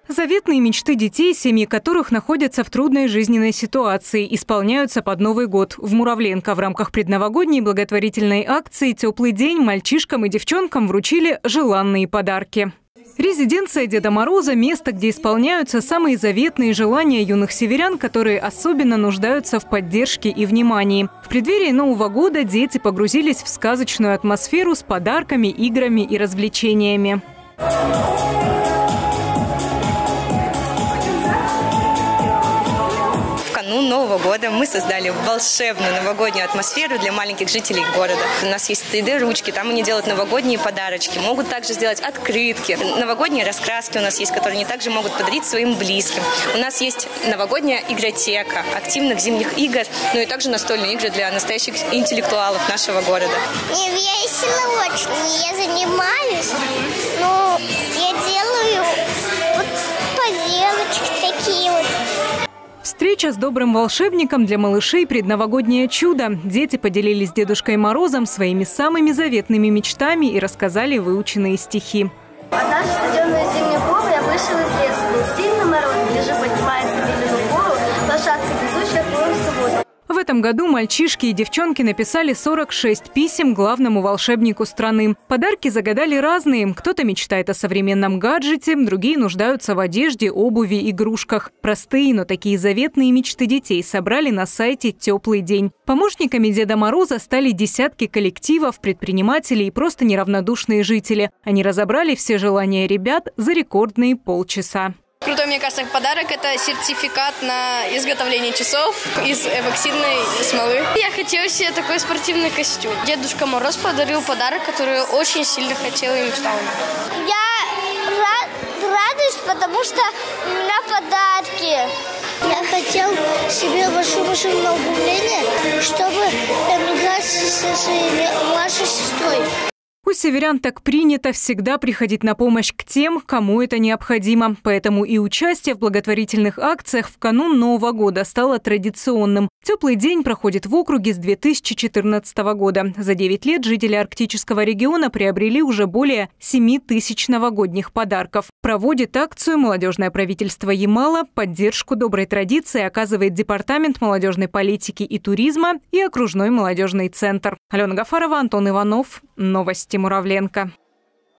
Заветные мечты детей, семьи которых находятся в трудной жизненной ситуации, исполняются под Новый год. В Муравленко в рамках предновогодней благотворительной акции «Теплый день» мальчишкам и девчонкам вручили желанные подарки. Резиденция Деда Мороза – место, где исполняются самые заветные желания юных северян, которые особенно нуждаются в поддержке и внимании. В преддверии Нового года дети погрузились в сказочную атмосферу с подарками, играми и развлечениями. Нового года мы создали волшебную новогоднюю атмосферу для маленьких жителей города. У нас есть 3D-ручки, там они делают новогодние подарочки. Могут также сделать открытки. Новогодние раскраски у нас есть, которые они также могут подарить своим близким. У нас есть новогодняя игротека активных зимних игр, ну и также настольные игры для настоящих интеллектуалов нашего города. Мне весело очень, я занимаюсь, но я делаю вот поделочки такие вот. Встреча с добрым волшебником для малышей – предновогоднее чудо. Дети поделились с Дедушкой Морозом своими самыми заветными мечтами и рассказали выученные стихи. Однажды в студеную зимнюю пору я вышел из леса. Был сильный мороз, ниже поднимается беленую гору, лошадка везущая полную субботу. В этом году мальчишки и девчонки написали 46 писем главному волшебнику страны. Подарки загадали разные. Кто-то мечтает о современном гаджете, другие нуждаются в одежде, обуви, игрушках. Простые, но такие заветные мечты детей собрали на сайте «Теплый день». Помощниками Деда Мороза стали десятки коллективов, предпринимателей и просто неравнодушные жители. Они разобрали все желания ребят за рекордные полчаса. Крутой, мне кажется, подарок – это сертификат на изготовление часов из эпоксидной смолы. Я хотела себе такой спортивный костюм. Дедушка Мороз подарил подарок, который очень сильно хотела и мечтала. Я радуюсь, потому что у меня подарки. Я хотел себе большую машину на углубление, чтобы играть со своей младшей сестрой. У северян так принято всегда приходить на помощь к тем, кому это необходимо. Поэтому и участие в благотворительных акциях в канун Нового года стало традиционным. «Теплый день» проходит в округе с 2014 года. За 9 лет жители арктического региона приобрели уже более 7 тысяч новогодних подарков. Проводит акцию молодежное правительство Ямала. Поддержку доброй традиции оказывает Департамент молодежной политики и туризма и окружной молодежный центр. Алена Гафарова, Антон Иванов. Новости Муравленко.